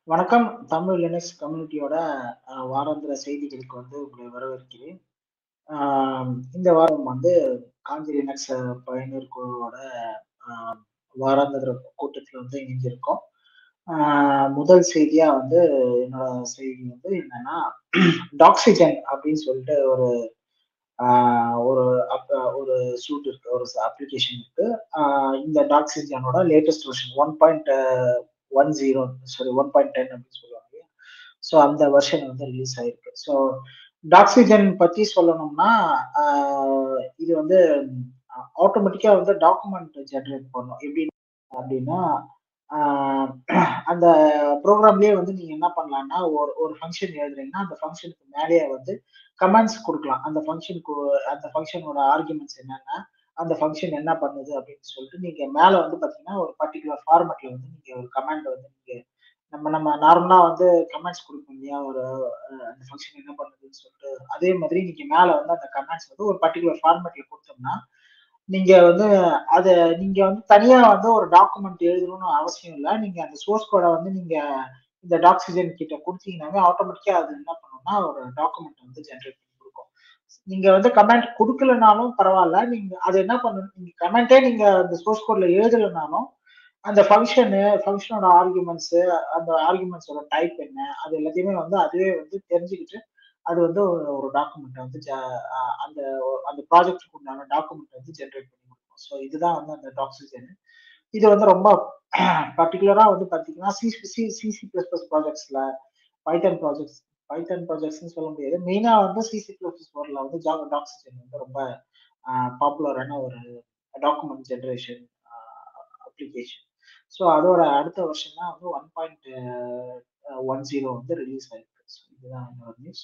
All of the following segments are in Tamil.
வணக்கம். தமிழ் லினக்ஸ் கம்யூனிட்டியோட வாராந்திர செய்திகளுக்கு உங்களை வரவேற்கிறேன். அ இந்த வாரம் காஞ்சி லினக்ஸ் பயனர் குழுவோட அ வாராந்திர கூட்டத்துல இணைஞ்சிருக்கோம். அ முதல் செய்தியா என்னோட செய்தி என்னன்னா, டாக்ஸிஜன் அப்படின்னு சொல்லிட்டு அ ஒரு ஒரு சூட் இருக்கு. ஒரு அப்ளிகேஷன் இருக்கு. அ இந்த டாக்ஸிஜனோட லேட்டஸ்ட் வெர்ஷன் 1.10 சாரி 1.10 அப்படின்னு சொல்லுவாங்க. ஸோ அந்த வெர்ஷன் ரிலீஸ் ஆயிருக்கு. ஸோ டாக்ஸிஜன் பத்தி சொல்லணும்னா, இது ஆட்டோமேட்டிக்கா டாக்குமெண்ட் ஜெனரேட் பண்ணும். எப்படி அப்படின்னா, ஆஹ் அந்த ப்ரோக்ராம்லயே நீங்க என்ன பண்ணலாம்னா, ஒரு ஒரு ஃபங்ஷன் எழுதுறீங்கன்னா, அந்த ஃபங்ஷனுக்கு மேலேயே கமாண்ட்ஸ் குடுக்கலாம். அந்த ஃபங்ஷனோட ஆர்குமெண்ட்ஸ் என்னென்ன, அந்த ஃபங்ஷன் என்ன பண்ணுது அப்படின்னு சொல்லிட்டு, நீங்க மேல பாத்தீங்கன்னா, ஒரு பர்ட்டிகுலர் ஃபார்மட்ல நீங்க ஒரு கமாண்ட் நீங்க நம்ம நம்ம நார்மலா கமெண்ட்ஸ் குடுப்போம் இல்லையா? அந்த ஃபங்ஷன் என்ன பண்ணுதுன்னு சொல்லிட்டு, அதே மாதிரி நீங்க மேல அந்த கமெண்ட்ஸ் ஒரு பர்ட்டிகுலர் ஃபார்மேட்ல குடுத்தோம்னா, நீங்க அத நீங்க தனியா ஒரு டாக்குமெண்ட் எழுதணும்னு அவசியம் இல்ல. நீங்க அந்த சோர்ஸ் கோட நீங்க இந்த டாக்ஸிஜன் கிட்ட குடுத்தீங்கன்னாவே ஆட்டோமேட்டிக்கா அது என்ன பண்ணும்னா, ஒரு டாக்குமெண்ட் ஜெனரேட் பண்ணி குடுக்கும். நீங்க கமெண்ட் குடுக்கலனாலும் பரவால்ல. நீங்க அது என்ன பண்ணும், நீங்க கமெண்ட்டே நீங்க அந்த சோர்ஸ் கோட்ல எழுதலனாலும், அந்த ஃபங்ஷனோட அந்த ஆர்குமெண்ட்ஸோட டைப் என்ன, அது எல்லாத்தையுமே அதுவே தெரிஞ்சுக்கிட்டு, அது ஒரு டாக்குமெண்ட்ட வந்து ஜ அ அந்த அந்த ப்ராஜெக்ட்க்கு உண்டான டாக்குமெண்ட் ஜெனரேட் பண்ணி குடுக்கும். ஸோ இதுதான் அந்த டாக்ஸிஜன். இது ரொம்ப பர்ட்டிகுலரா பார்த்தீங்கன்னா, சி பிளஸ் பிளஸ் ப்ராஜெக்ட்ஸ்ல, பைத்தன் ப்ராஜெக்ட்ஸ் பைத்தன் ப்ராஜெக்ட்ஸ்ன்னு சொல்ல முடியாது. மெயினா சி பிளஸ் பிளஸ் போர்ல டாக்ஸிஜன் ரொம்ப பாப்புலரான ஒரு டாக்குமெண்ட் ஜெனரேஷன் அப்ளிகேஷன். ஸோ அதோட அடுத்த வருஷம் தான் 1.10 ரிலீஸ் ஆயிருக்கு. ஸோ இதுதான் என்னோட நியூஸ்.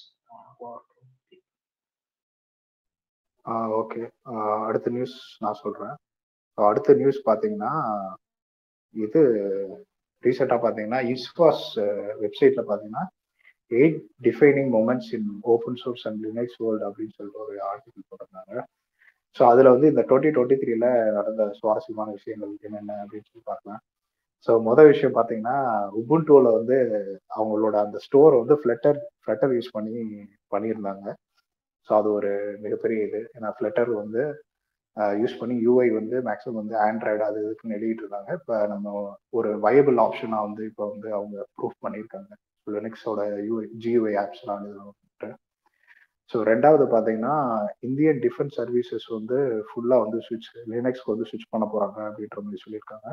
ஓகே. அடுத்த நியூஸ் நான் சொல்றேன். அடுத்த நியூஸ் பார்த்தீங்கன்னா, இது ரீசெண்டாக பார்த்தீங்கன்னா, இஸ்வாஸ் வெப்சைட்ல பார்த்தீங்கன்னா, 8 defining moments in open source and Linux world அப்படின்னு சொல்லிட்டு ஒரு ஆர்டிகல் போட்டிருந்தாங்க. ஸோ அதில் இந்த 2023 நடந்த சுவாரஸ்யமான விஷயங்கள் என்னென்ன அப்படின்னு சொல்லி பார்க்கலாம். ஸோ மொதல் விஷயம் பார்த்தீங்கன்னா, உபுண்டுவில் அவங்களோட அந்த ஸ்டோர் ஃப்ளட்டர் யூஸ் பண்ணியிருந்தாங்க. ஸோ அது ஒரு மிகப்பெரிய இது. ஏன்னா ஃப்ளட்டர் யூஸ் பண்ணி யூஐ மேக்ஸிமம் ஆண்ட்ராய்டு அது இதுக்குன்னு எழுதிட்டு இருந்தாங்க. இப்போ நம்ம ஒரு வயபிள் ஆப்ஷனாக இப்போ அவங்க ப்ரூஃப் பண்ணியிருக்காங்க லினக்ஸோட ஜியூஐ ஆப்ஸ்லாம் எழுதுறவங்க. ஸோ ரெண்டாவது பார்த்தீங்கன்னா, இந்தியன் டிஃபென்ஸ் சர்வீசஸ் ஃபுல்லாக லினக்ஸ்க்கு ஸ்விட்ச் பண்ண போகிறாங்க அப்படின்ற மாதிரி சொல்லியிருக்காங்க.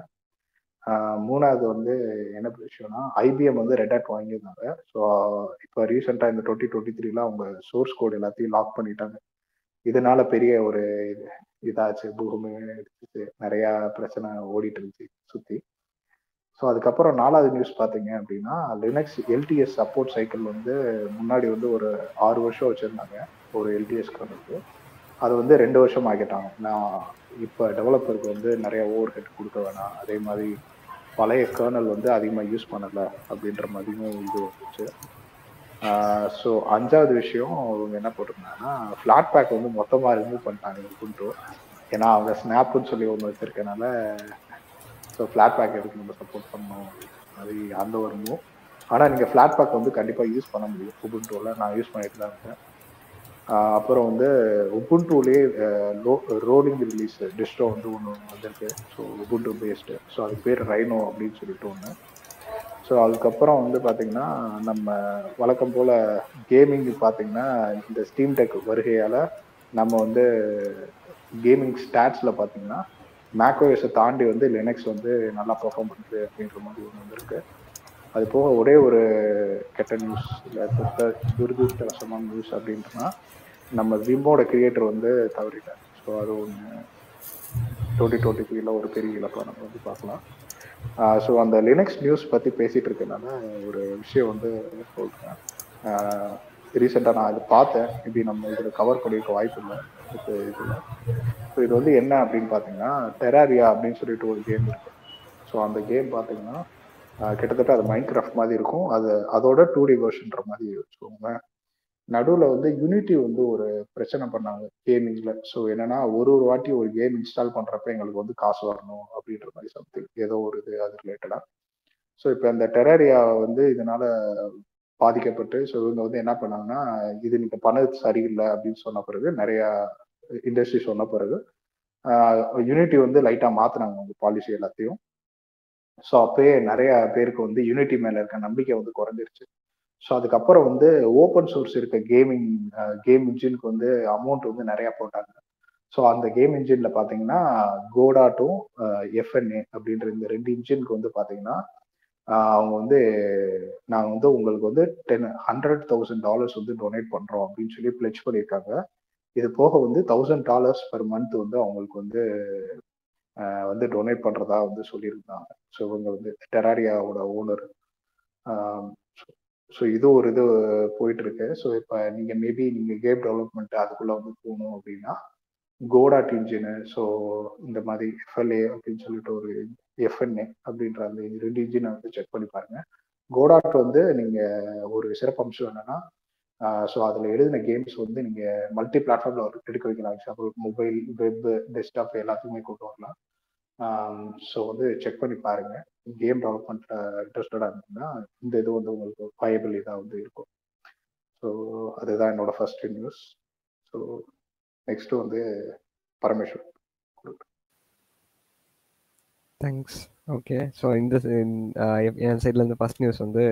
மூணாவது என்ன விஷயம்னா, ஐபிஎம் ரெட் ஹேட் வாங்கியிருந்தாங்க. ஸோ இப்போ ரீசெண்டாக இந்த 2023 அவங்க சோர்ஸ் கோட் எல்லாத்தையும் லாக் பண்ணிட்டாங்க. இதனால பெரிய ஒரு இதாச்சு, பூமி எடுத்துச்சு, நிறைய பிரச்சனை ஓடிட்டு இருந்துச்சு சுற்றி. ஸோ அதுக்கப்புறம் நாலாவது நியூஸ் பார்த்தீங்க அப்படின்னா, லினக்ஸ் எல்டிஎஸ் சப்போர்ட் சைக்கிள் முன்னாடி ஒரு 6 வருஷம் வச்சுருந்தாங்க ஒரு எல்டிஎஸ் கர்னலுக்கு. அது 2 வருஷம் ஆக்கிட்டாங்க. நான் இப்போ டெவலப்பருக்கு நிறைய ஓவர் ஹெட் கொடுக்க வேணாம், அதே மாதிரி பழைய கர்னல் அதிகமாக யூஸ் பண்ணலை அப்படின்ற மாதிரியும் இது வந்துச்சு. ஸோ அஞ்சாவது விஷயம் அவங்க என்ன போட்டிருந்தாங்கன்னா, ஃப்ளாட் பேக் மொத்தமாக ரிமூவ் பண்ணிட்டாங்க உபுண்டு. ஏன்னா அவங்க ஸ்னாப்புன்னு சொல்லி ஒன்று வச்சிருக்கனால, ஸோ ஃப்ளாட் பேக் எதுக்கு நம்ம சப்போர்ட் பண்ணணும் அது அந்த ஒரு மூவ். ஆனால் நீங்கள் ஃப்ளாட் பேக் கண்டிப்பாக யூஸ் பண்ண முடியும் உபுண்டுவில். நான் யூஸ் பண்ணிட்டு தான் இருக்கேன். அப்புறம் உபுண்டுலேயே ரோலிங் ரிலீஸ் டிஸ்ட்ரோ ஒன்று வந்திருக்கு. So Ubuntu based. ஸோ அதுக்கு பேர் ரைனோ அப்படின்னு சொல்லிட்டு ஒன்று. ஸோ அதுக்கப்புறம் பார்த்தீங்கன்னா, நம்ம வழக்கம் போல் கேமிங் பார்த்தீங்கன்னா, இந்த ஸ்டீம் டெக் வருகையால் நம்ம கேமிங் ஸ்டாட்ஸில் பார்த்தீங்கன்னா, மேக்ஓஎஸை தாண்டி லினக்ஸ் நல்லா பெர்ஃபார்ம் பண்ணுது அப்படின்ற மாதிரி ஒன்று வந்திருக்கு. அது போக ஒரே ஒரு கெட்ட நியூஸ், இல்லை துரதிருஷ்டவசமான நியூஸ் அப்படின்றனா, நம்ம விம்மோட கிரியேட்டர் தவறிட்டார். ஸோ அது ஒன்று 2023 ஒரு பெரிய இழப்பாக நம்ம பார்க்கலாம். ஸோ அந்த லினக்ஸ் நியூஸ் பற்றி பேசிகிட்டு இருக்கனால ஒரு விஷயம் சொல்கிறேன். ரீசெண்டாக நான் இது பார்த்தேன். இப்படி நம்ம இதில் கவர் பண்ணியிருக்க வாய்ப்பு இல்லை இதில். ஸோ இது என்ன அப்படின்னு பார்த்தீங்கன்னா, டெராரியா அப்படின்னு சொல்லிட்டு ஒரு கேம் இருக்கு. ஸோ அந்த கேம் பார்த்தீங்கன்னா கிட்டத்தட்ட அது மைண்ட் கிராஃப்ட் மாதிரி இருக்கும். அதோட 2D வெர்ஷன்ற மாதிரி வச்சுக்கோங்க. நடுவில் யூனிட்டி ஒரு பிரச்சனை பண்ணாங்க கேமிங்ல. ஸோ என்னன்னா, ஒரு வாட்டி ஒரு கேம் இன்ஸ்டால் பண்றப்ப எங்களுக்கு காசு வரணும் அப்படின்ற மாதிரி சம்திங் ஏதோ ஒரு இது அது ரிலேட்டடா. ஸோ இப்போ அந்த டெரரியா வந்து இதனால பாதிக்கப்பட்டு ஸோ இவங்க வந்து என்ன பண்ணாங்கன்னா இது நீங்க பண்ணது சரியில்லை அப்படின்னு சொன்ன பிறகு நிறைய இண்டஸ்ட்ரி சொன்ன பிறகு யூனிட்டி வந்து லைட்டா மாத்தினாங்க அவங்க பாலிசி எல்லாத்தையும். ஸோ அப்பயே நிறைய பேருக்கு வந்து யூனிட்டி மேல இருக்க நம்பிக்கை வந்து குறைஞ்சிருச்சு. ஸோ அதுக்கப்புறம் வந்து ஓப்பன் சோர்ஸ் இருக்க கேம் இன்ஜினுக்கு வந்து அமௌண்ட் வந்து நிறைய போட்டாங்க. ஸோ அந்த கேம் இன்ஜின்ல பாத்தீங்கன்னா கோடாட்டும் எஃப்என்ஏ அப்படின்ற இந்த 2 இன்ஜினுக்கு வந்து பாத்தீங்கன்னா அவங்க வந்து நாங்கள் வந்து உங்களுக்கு வந்து $100,000 வந்து டொனேட் பண்றோம் அப்படின்னு சொல்லி பிளெச் பண்ணியிருக்காங்க. இது போக வந்து $1,000 பெர் மந்த் வந்து அவங்களுக்கு வந்து டொனேட் பண்றதா வந்து சொல்லியிருந்தாங்க. ஸோ இவங்க வந்து டெராரியாவோட ஓனர். ஸோ இது ஒரு இது போயிட்டு இருக்கு. ஸோ இப்போ நீங்க மேபி நீங்க கேம் டெவலப்மெண்ட் அதுக்குள்ள வந்து போகணும் அப்படின்னா கோடாட் இன்ஜினு, ஸோ இந்த மாதிரி எஃப்எல்ஏ அப்படின்னு சொல்லிட்டு ஒரு எஃப்என்ஏ அப்படின்ற அந்த 2 இன்ஜினை வந்து செக் பண்ணி பாருங்க. கோடாட் வந்து நீங்க ஒரு சிறப்பம்சம் என்னன்னா ஸோ அதில் எழுதின கேம்ஸ் வந்து நீங்க மல்டி பிளாட்ஃபார்ம்ல எடுக்க வைக்கலாம். எக்ஸாம்பிள் மொபைல், வெப், டெஸ்க்டாப் எல்லாத்துக்குமே கொண்டு வரலாம். ஸோ வந்து செக் பண்ணி பாருங்க. கேம் டெவலப்மெண்ட்ல இன்ட்ரெஸ்டடா இருந்தீங்கன்னா இந்த இது வந்து உங்களுக்கு வயபிள் இதாக வந்து இருக்கும். ஸோ அதுதான் என்னோட ஃபர்ஸ்ட் நியூஸ். ஸோ நெக்ஸ்ட் வந்து பரமேஸ்வர். தேங்க்ஸ். ஓகே, ஸோ என் சைட்லேருந்து ஃபர்ஸ்ட் நியூஸ் வந்து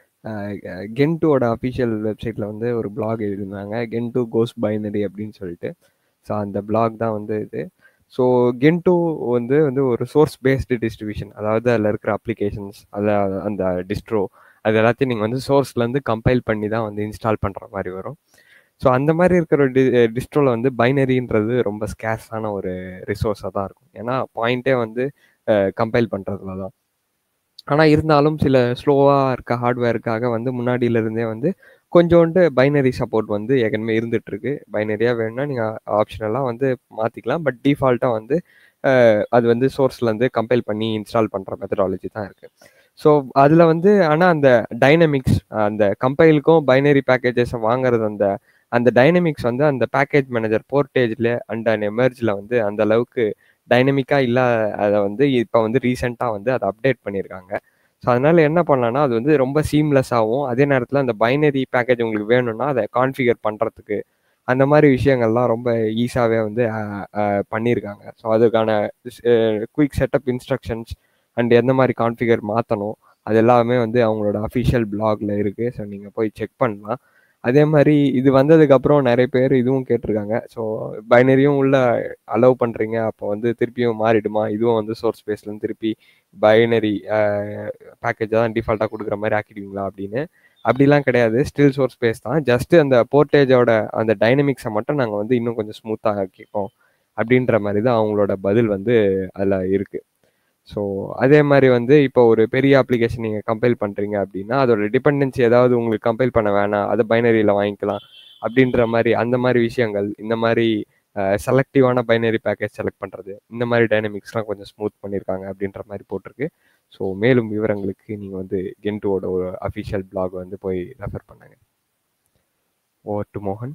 கென்டோட அஃபிஷியல் வெப்சைட்டில் வந்து ஒரு பிளாக் எழுதியிருந்தாங்க, கென்டோ கோஸ் பைனரி அப்படின்னு சொல்லிட்டு. ஸோ அந்த பிளாக் தான் வந்து இது. ஸோ கென்டோ வந்து ஒரு சோர்ஸ் பேஸ்டு டிஸ்ட்ரிபியூஷன், அதாவது அதில் இருக்கிற அப்ளிகேஷன்ஸ், அதில் அந்த டிஸ்ட்ரோ அது எல்லாத்தையும் நீங்கள் வந்து சோர்ஸ்லேருந்து கம்பைல் பண்ணி தான் வந்து இன்ஸ்டால் பண்ணுற மாதிரி வரும். ஸோ அந்த மாதிரி இருக்கிற டிஸ்ட்ரோவில் வந்து பைனரின்றது ரொம்ப ஸ்கேர்ஸான ஒரு ரிசோர்ஸாக தான் இருக்கும். ஏன்னா பாயிண்ட்டே வந்து கம்பைல் பண்ணுறதுல தான். ஆனால் இருந்தாலும் சில ஸ்லோவாக இருக்க ஹார்ட்வேருக்காக வந்து முன்னாடியிலேருந்தே வந்து கொஞ்சோண்டு பைனரி சப்போர்ட் வந்து ஏற்கனவே இருந்துகிட்ருக்கு. பைனரியாக வேணும்னா நீங்கள் ஆப்ஷனலாக வந்து மாற்றிக்கலாம். பட் டிஃபால்ட்டாக வந்து அது வந்து சோர்ஸ்லேருந்து கம்பைல் பண்ணி இன்ஸ்டால் பண்ணுற மெத்தடாலஜி தான் இருக்குது. ஸோ அதில் வந்து ஆனால் அந்த டைனமிக்ஸ், அந்த கம்பைலுக்கும் பைனரி பேக்கேஜஸை வாங்குறது, அந்த டைனமிக்ஸ் வந்து அந்த பேக்கேஜ் மேனேஜர் போர்ட்டேஜில் அண்ட் எமர்ஜில் வந்து அந்த அளவுக்கு டைனமிக்காக இல்லை. அதை வந்து இப்போ வந்து ரீசெண்டாக வந்து அதை அப்டேட் பண்ணியிருக்காங்க. ஸோ அதனால் என்ன பண்ணலான்னா அது வந்து ரொம்ப சீம்லெஸ்ஸாகவும், அதே நேரத்தில் அந்த பைனரி பேக்கேஜ் உங்களுக்கு வேணும்னா அதை கான்ஃபிகர் பண்ணுறதுக்கு அந்த மாதிரி விஷயங்கள்லாம் ரொம்ப ஈஸியாகவே வந்து பண்ணியிருக்காங்க. ஸோ அதுக்கான குயிக் செட்டப் இன்ஸ்ட்ரக்ஷன்ஸ் அண்ட் எந்த மாதிரி கான்ஃபிகர் மாற்றணும் அது எல்லாமே வந்து அவங்களோட அஃபிஷியல் பிளாகில் இருக்குது. ஸோ நீங்கள் போய் செக் பண்ணலாம். அதே மாதிரி இது வந்ததுக்கப்புறம் நிறைய பேர் இதுவும் கேட்டிருக்காங்க, ஸோ பைனரியும் உள்ள அலோவ் பண்ணுறீங்க, அப்போ வந்து திருப்பியும் மாறிடுமா, இதுவும் வந்து சோர்ஸ் ஸ்பேஸ்லேருந்து திருப்பி பைனரி பேக்கேஜாக தான் டிஃபால்ட்டாக கொடுக்குற மாதிரி ஆக்கிடுவீங்களா அப்படின்னு. அப்படிலாம் கிடையாது, ஸ்டில் சோர்ஸ் ஸ்பேஸ் தான். ஜஸ்ட்டு அந்த போர்ட்டேஜோட அந்த டைனமிக்ஸை மட்டும் நாங்கள் வந்து இன்னும் கொஞ்சம் ஸ்மூத்தாக ஆக்கிப்போம் அப்படின்ற மாதிரி தான் அவங்களோட பதில் வந்து அதில் இருக்குது. ஸோ அதே மாதிரி வந்து இப்போ ஒரு பெரிய அப்ளிகேஷன் நீங்கள் கம்பைல் பண்ணுறீங்க அப்படின்னா அதோட டிபெண்டன்சி ஏதாவது உங்களுக்கு கம்பைல் பண்ண வேணாம், அதை பைனரியில் வாங்கிக்கலாம் அப்படின்ற மாதிரி அந்த மாதிரி விஷயங்கள், இந்த மாதிரி செலக்டிவான பைனரி பேக்கேஜ் செலக்ட் பண்ணுறது, இந்த மாதிரி டைனமிக்ஸ்லாம் கொஞ்சம் ஸ்மூத் பண்ணியிருக்காங்க அப்படின்ற மாதிரி போட்டிருக்கு. ஸோ மேலும் விவரங்களுக்கு நீங்கள் வந்து கென்டோட ஒரு அஃபிஷியல் பிளாக் வந்து போய் ரெஃபர் பண்ணுங்க. ஓவர் டு மோகன்.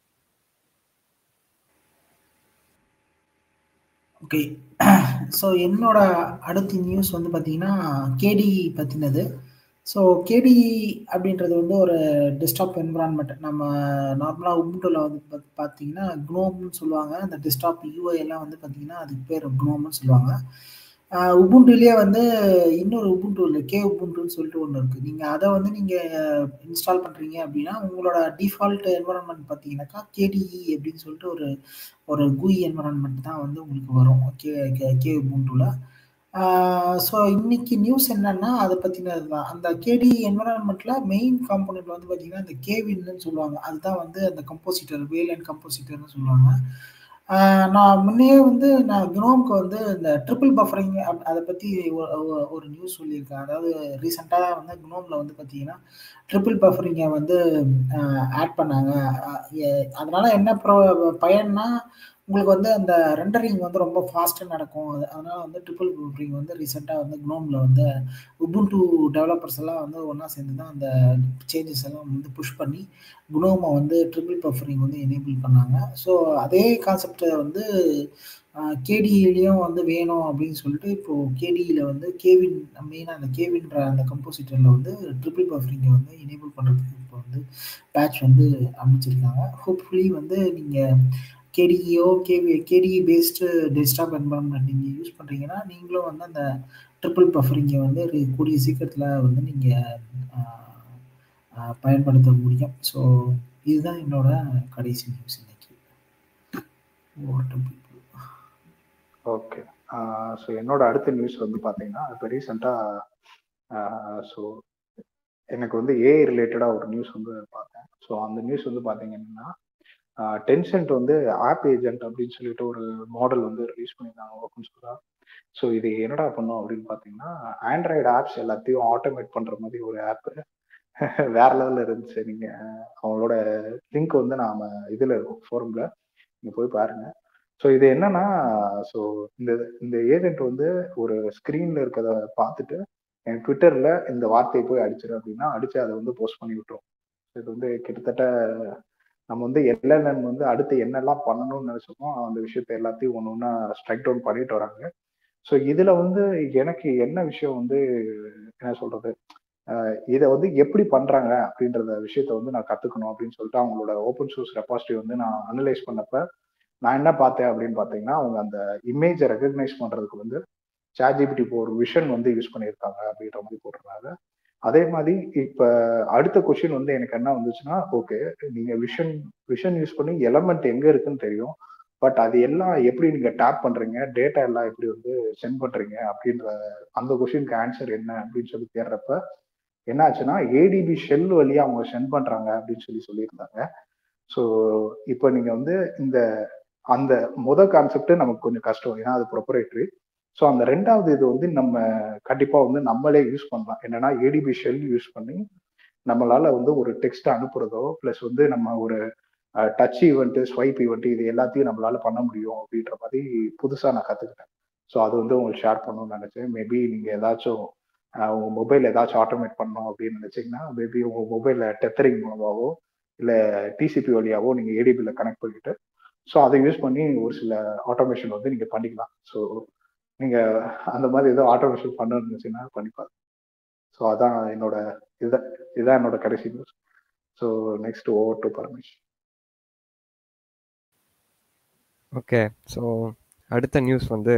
ஓகே, ஸோ என்னோட அடுத்த நியூஸ் வந்து பார்த்தீங்கன்னா கேடி பற்றினது. ஸோ கேடி அப்படின்றது வந்து ஒரு டெஸ்க்டாப் என்விரான்மெண்ட். நம்ம நார்மலாக உபுண்டுவில் வந்து பார்த்தீங்கன்னா க்னோம்னு சொல்லுவாங்க. அந்த டெஸ்க்டாப் யூஐ எல்லாம் வந்து பார்த்தீங்கன்னா அதுக்கு பேர் க்னோம்னு சொல்லுவாங்க. உபுண்டுலேயே வந்து இன்னொரு உபுண்டு இல்லை, கே உபுண்டுன்னு சொல்லிட்டு ஒன்று இருக்குது. நீங்கள் அதை வந்து நீங்கள் இன்ஸ்டால் பண்ணுறீங்க அப்படின்னா உங்களோட டிஃபால்ட் என்விரான்மெண்ட் பார்த்தீங்கன்னாக்கா கேடிஇ அப்படின்னு சொல்லிட்டு ஒரு GUI என்விரான்மெண்ட் தான் வந்து உங்களுக்கு வரும் கே உபுண்டுல. ஸோ இன்னைக்கு நியூஸ் என்னன்னா அதை பற்றினது தான். அந்த கேடி என்விரான்மெண்ட்ல மெயின் காம்போனன்ட் வந்து பார்த்தீங்கன்னா இந்த கேவின்னு சொல்லுவாங்க. அதுதான் வந்து அந்த கம்போசிட்டர், வேலன் கம்போசிட்டர்னு சொல்லுவாங்க. நான் முன்னையே வந்து நான் க்னோம்க்கு வந்து இந்த ட்ரிபிள் பஃபரிங் அதை பற்றி ஒரு நியூஸ் சொல்லியிருக்கேன். அதாவது ரீசெண்டாக வந்து க்னோமில் வந்து பார்த்தீங்கன்னா ட்ரிபிள் பஃபரிங்கை வந்து ஆட் பண்ணாங்க. அதனால என்ன பயன்னா உங்களுக்கு வந்து அந்த ரெண்டரிங் வந்து ரொம்ப ஃபாஸ்ட்டாக நடக்கும். அதனால வந்து ட்ரிபிள் பஃபரிங் வந்து ரீசெண்டாக வந்து குனோமில் வந்து உபுண்டு டெவலப்பர்ஸ் எல்லாம் வந்து ஒன்றா சேர்ந்து தான் அந்த சேஞ்சஸ் எல்லாம் வந்து புஷ் பண்ணி குனோமை வந்து ட்ரிபிள் பஃபரிங் வந்து எனேபிள் பண்ணாங்க. ஸோ அதே கான்செப்டை வந்து கேடியிலையும் வந்து வேணும் அப்படின்னு சொல்லிட்டு இப்போ கேடியில் வந்து கேவின் மெயினாக அந்த கேவின்ற அந்த கம்போசிட்டரில் வந்து ட்ரிபிள் பஃபரிங்கை வந்து எனேபிள் பண்ணுறதுக்கு இப்போ வந்து பேட்ச் வந்து அமைச்சிருக்காங்க. ஹோப்ஃபுல்லி வந்து நீங்கள் கேடிஇயோ கேடிஇ பேஸ்டு டெஸ்க்டாப் என்வரான்மெண்ட் நீங்கள் யூஸ் பண்ணுறீங்கன்னா நீங்களும் வந்து அந்த ட்ரிபிள் பஃபரிங்கை வந்து கூடிய சீக்கிரத்தில் வந்து நீங்கள் பயன்படுத்த முடியும். ஸோ இதுதான் என்னோட கடைசி நியூஸ் இன்னைக்கு. ஓகே. ஸோ என்னோட அடுத்த நியூஸ் வந்து பார்த்தீங்கன்னா இப்போ ரீசெண்டாக ஸோ எனக்கு வந்து ஏஐ ரிலேட்டடாக ஒரு நியூஸ் வந்து பார்த்தேன். ஸோ அந்த நியூஸ் வந்து பார்த்தீங்கன்னா டென்சென்ட் வந்து ஆப் ஏஜென்ட் அப்படின்னு சொல்லிட்டு ஒரு மாடல் வந்து ரிலீஸ் பண்ணியிருந்தாங்க ஓப்பன் சோர்ஸாக. ஸோ இது என்னடா பண்ணும் அப்படின்னு பார்த்தீங்கன்னா ஆண்ட்ராய்டு ஆப்ஸ் எல்லாத்தையும் ஆட்டோமேட் பண்ணுற மாதிரி ஒரு ஆப்பு வேற லெவலில் இருந்துச்சு. நீங்கள் அவங்களோட லிங்க் வந்து நாம இதில் இருக்கும் ஃபோரமில் நீங்கள் போய் பாருங்க. ஸோ இது என்னன்னா ஸோ இந்த இந்த ஏஜென்ட் வந்து ஒரு ஸ்க்ரீனில் இருக்கிறத பார்த்துட்டு என் ட்விட்டரில் இந்த வார்த்தையை போய் அடிச்சிரு அப்படின்னா அடிச்சு அதை வந்து போஸ்ட் பண்ணி விட்டுரும். இது வந்து கிட்டத்தட்ட நம்ம வந்து எல்எல்எம் வந்து அடுத்து என்னெல்லாம் பண்ணணும்னு நினைச்சோமோ அந்த விஷயத்த எல்லாத்தையும் ஒன்று ஒன்றா ஸ்ட்ரைக் டவுன் பண்ணிட்டு வராங்க. ஸோ இதுல வந்து எனக்கு என்ன விஷயம் வந்து என்ன சொல்றது, இதை வந்து எப்படி பண்றாங்க அப்படின்றத விஷயத்த வந்து நான் கத்துக்கணும் அப்படின்னு சொல்லிட்டு அவங்களோட ஓப்பன் சோர்ஸ் ரெபாசிட்டரி வந்து நான் அனலைஸ் பண்ணப்ப நான் என்ன பார்த்தேன் அப்படின்னு பார்த்தீங்கன்னா அவங்க அந்த இமேஜை ரெகக்னைஸ் பண்றதுக்கு வந்து ChatGPT ஒரு விஷன் வந்து யூஸ் பண்ணியிருக்காங்க அப்படின்ற மாதிரி போட்டிருந்தாங்க. அதே மாதிரி இப்ப அடுத்த கொஸ்டின் வந்து எனக்கு என்ன வந்துச்சுன்னா, ஓகே நீங்க விஷன் யூஸ் பண்ணி எலமெண்ட் எங்க இருக்குன்னு தெரியும், பட் அது எல்லாம் எப்படி நீங்க டேப் பண்றீங்க, டேட்டா எல்லாம் எப்படி வந்து சென்ட் பண்றீங்க அப்படின்ற அந்த கொஸ்டினுக்கு ஆன்சர் என்ன அப்படின்னு சொல்லி தேடுறப்ப என்ன ஆச்சுன்னா ஏடிபி ஷெல் வழியா அவங்க சென்ட் பண்றாங்க அப்படின்னு சொல்லியிருந்தாங்க. ஸோ இப்போ நீங்க வந்து இந்த அந்த கான்செப்ட் நமக்கு கொஞ்சம் கஷ்டம், ஏன்னா அது ப்ரொப்ரைட்டரி. ஸோ அந்த ரெண்டாவது இது வந்து நம்ம கண்டிப்பா வந்து நம்மளே யூஸ் பண்ணலாம். என்னன்னா ஏடிபி ஷெல் யூஸ் பண்ணி நம்மளால வந்து ஒரு டெக்ஸ்ட் அனுப்புறதோ பிளஸ் வந்து நம்ம ஒரு டச் ஈவெண்ட், ஸ்வைப் ஈவெண்ட் இது எல்லாத்தையும் நம்மளால பண்ண முடியும் அப்படின்ற மாதிரி புதுசா நான் கத்துக்கிட்டேன். ஸோ அது வந்து உங்களுக்கு ஷேர் பண்ணணும்னு நினைச்சேன். மேபி நீங்க ஏதாச்சும் உங்க மொபைல் ஏதாச்சும் ஆட்டோமேட் பண்ணணும் அப்படின்னு நினைச்சீங்கன்னா மேபி உங்க மொபைல்ல டெத்தரிங் மூலமாவோ இல்ல டிசிபி வழியாவோ நீங்க ஏடிபில கனெக்ட் பண்ணிட்டு ஸோ அதை யூஸ் பண்ணி ஒரு சில ஆட்டோமேஷன் வந்து நீங்க பண்ணிக்கலாம். ஸோ நீங்க அந்த மாதிரி ஏதோ ஆட்டோமேஷன் பண்ணணும்னு நினைச்சீங்கன்னா பண்ணிப்பாரு. ஸோ அதான் என்னோட இதுதான் என்னோட கடைசி news. So next over to Paramesh. Okay, so அடுத்த நியூஸ் வந்து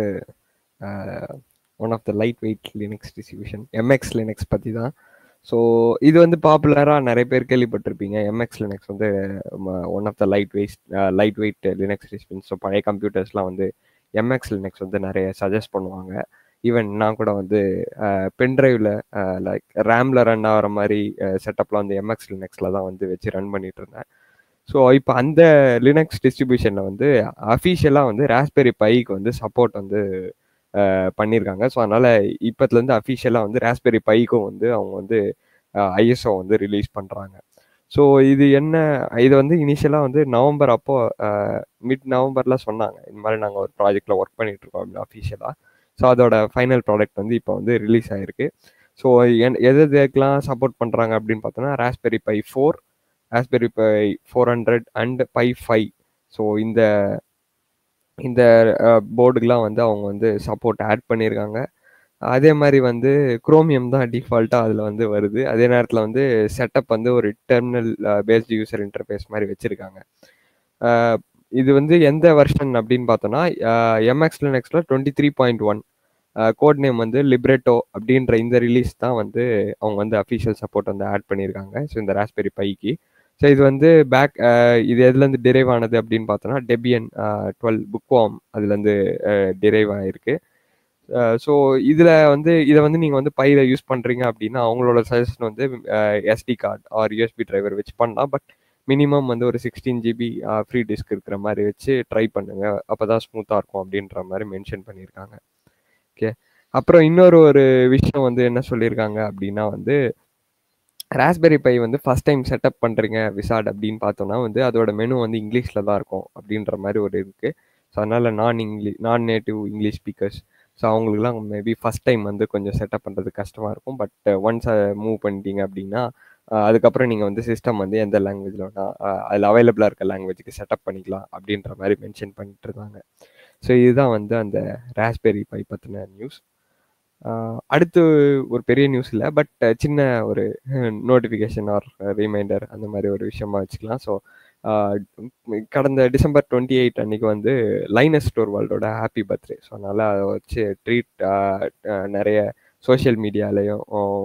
one of the light weight Linux distribution MX Linux பற்றி தான். ஸோ இது வந்து பாப்புலராக நிறைய பேர் கேள்விப்பட்டிருப்பீங்க. எம்எக்ஸ் லினக்ஸ் வந்து one of the light weight Linux distribution. So பழைய கம்ப்யூட்டர்ஸ்லாம் வந்து எம்எக்ஸ் லினக்ஸ் வந்து நிறைய சஜஸ்ட் பண்ணுவாங்க. ஈவன் நான் கூட வந்து பென்ட்ரைவில் லைக் ரேமில் ரன் ஆகிற மாதிரி செட்டப்லாம் வந்து எம்எக்ஸ் லினக்ஸில் தான் வந்து வச்சு ரன் பண்ணிட்டு இருந்தேன். ஸோ இப்போ அந்த லினக்ஸ் டிஸ்ட்ரிபியூஷனில் வந்து அஃபிஷியலாக வந்து ராஸ்பெரி பைக்கு வந்து சப்போர்ட் வந்து பண்ணியிருக்காங்க. ஸோ அதனால் இப்போத்துலேருந்து அஃபிஷியலாக வந்து ராஸ்பெரி பைக்கும் வந்து அவங்க வந்து ஐஎஸ்ஓ வந்து ரிலீஸ் பண்ணுறாங்க. ஸோ இது வந்து இனிஷியலாக வந்து நவம்பர் மிட் நவம்பரில் சொன்னாங்க இந்த மாதிரி நாங்கள் ஒரு ப்ராஜெக்டில் ஒர்க் பண்ணிகிட்டு இருக்கோம் அப்படின்னு அஃபிஷியலாக. ஸோ அதோட ஃபைனல் ப்ராடக்ட் வந்து இப்போ வந்து ரிலீஸ் ஆகிருக்கு. ஸோ எதுக்கெல்லாம் சப்போர்ட் பண்ணுறாங்க அப்படின்னு பார்த்தோன்னா Raspberry Pi 4, Raspberry Pi 400 and Pi 5. So இந்த போர்டுக்கெலாம் வந்து அவங்க வந்து சப்போர்ட் ஆட் பண்ணியிருக்காங்க. அதே மாதிரி வந்து குரோமியம் தான் டிஃபால்ட்டாக அதில் வந்து வருது. அதே நேரத்தில் வந்து செட்டப் வந்து ஒரு டெர்மினல் பேஸ்டு யூசர் இன்டர்ஃபேஸ் மாதிரி வச்சுருக்காங்க. இது வந்து எந்த வெர்ஷன் அப்படின்னு பார்த்தோன்னா எம்எக்ஸ் லினக்ஸில் 23.1 கோட் நேம் வந்து லிப்ரெட்டோ அப்படின்ற இந்த ரிலீஸ் தான் வந்து அவங்க வந்து அஃபிஷியல் சப்போர்ட் வந்து ஆட் பண்ணியிருக்காங்க. ஸோ இந்த ராஸ்பெரி பைக்கு. ஸோ இது வந்து இது எதுலேருந்து டிரைவ் ஆனது அப்படின்னு பார்த்தோன்னா டெபியன் 12 புக்வார்ம் அதுலேருந்து டிரைவ் ஆகிருக்கு. ஸோ இதை வந்து நீங்கள் வந்து பையில் யூஸ் பண்ணுறீங்க அப்படின்னா அவங்களோட சஜஷன் வந்து SD card or USB driver வச்சு பண்ணலாம். பட் மினிமம் வந்து ஒரு 16 GB ஃப்ரீ டிஸ்க் இருக்கிற மாதிரி வச்சு ட்ரை பண்ணுங்க, அப்போ தான் ஸ்மூத்தாக இருக்கும் அப்படின்ற மாதிரி மென்ஷன் பண்ணியிருக்காங்க. ஓகே, அப்புறம் ஒரு விஷயம் வந்து என்ன சொல்லியிருக்காங்க அப்படின்னா வந்து ராஸ்பெரி பை வந்து ஃபஸ்ட் டைம் செட்டப் பண்ணுறீங்க விசார்ட் அப்படின்னு பார்த்தோன்னா வந்து அதோட மெனு வந்து இங்கிலீஷில் தான் இருக்கும் அப்படின்ற மாதிரி ஒரு இருக்குது. ஸோ அதனால் நான் நேட்டிவ் இங்கிலீஷ் ஸ்பீக்கர்ஸ், ஸோ அவங்களுக்குலாம் மேபி ஃபஸ்ட் டைம் வந்து கொஞ்சம் செட்டப் பண்ணுறது கஷ்டமாக இருக்கும். பட் ஒன்ஸ் மூவ் பண்ணிட்டீங்க அப்படின்னா அதுக்கப்புறம் நீங்கள் வந்து சிஸ்டம் வந்து எந்த லாங்குவேஜில் வேணால் அதில் அவைலபிளாக இருக்க லாங்குவேஜுக்கு செட்டப் பண்ணிக்கலாம் அப்படின்ற மாதிரி மென்ஷன் பண்ணிட்டு இருந்தாங்க. ஸோ இதுதான் வந்து அந்த ராஸ்பெரி பை பற்றின நியூஸ். அடுத்து ஒரு பெரிய நியூஸ் இல்லை, பட் சின்ன ஒரு நோட்டிஃபிகேஷன் ஆர் ரிமைண்டர் அந்த மாதிரி ஒரு விஷயமா வச்சுக்கலாம். ஸோ கடந்த December 28 அன்னைக்கு வந்து லைனஸ் டோர்வால்டோட ஹாப்பி பர்த்டே. ஸோ அதனால் அதை வச்சு ட்ரீட் நிறைய சோஷியல் மீடியாலேயும்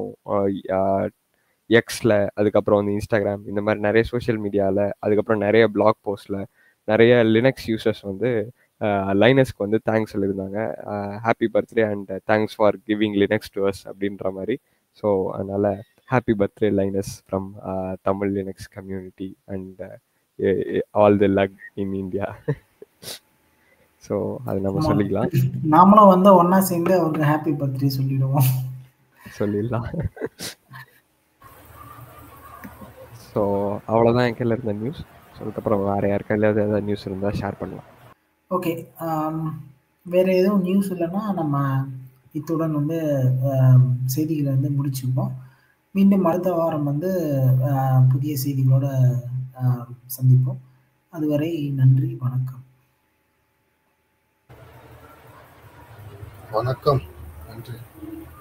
எக்ஸில், அதுக்கப்புறம் வந்து இன்ஸ்டாகிராம், இந்த மாதிரி நிறைய சோஷியல் மீடியாவில், அதுக்கப்புறம் நிறைய பிளாக் போஸ்ட்டில் நிறைய லினக்ஸ் யூசர்ஸ் வந்து லைனஸ்க்கு வந்து தேங்க்ஸ் சொல்லியிருந்தாங்க. Happy birthday and thanks for giving Linux to us அப்படின்ற மாதிரி. ஸோ அதனால் happy birthday Linus from Tamil Linux community and all the luck in India. So அது நம்ம சொல்லிக்கலாம். நாமளும் வந்து ஒன்னா சேர்ந்து அவருக்கு ஹாப்பி பர்த்டே சொல்லிடலாம். ஸோ அவ்வளோதான் என் கையில் இருந்த நியூஸ். ஸோ அதுக்கப்புறம் வேறு யார் கையில் ஏதாவது நியூஸ் இருந்தால் ஷேர் பண்ணலாம். ஓகே, வேறு எதுவும் நியூஸ் இல்லைன்னா நம்ம இத்துடன் வந்து செய்திகளை வந்து முடிச்சுப்போம். மீண்டும் அடுத்த வாரம் வந்து புதிய செய்திகளோட சந்திப்போம். அதுவரை நன்றி, வணக்கம். வணக்கம், நன்றி.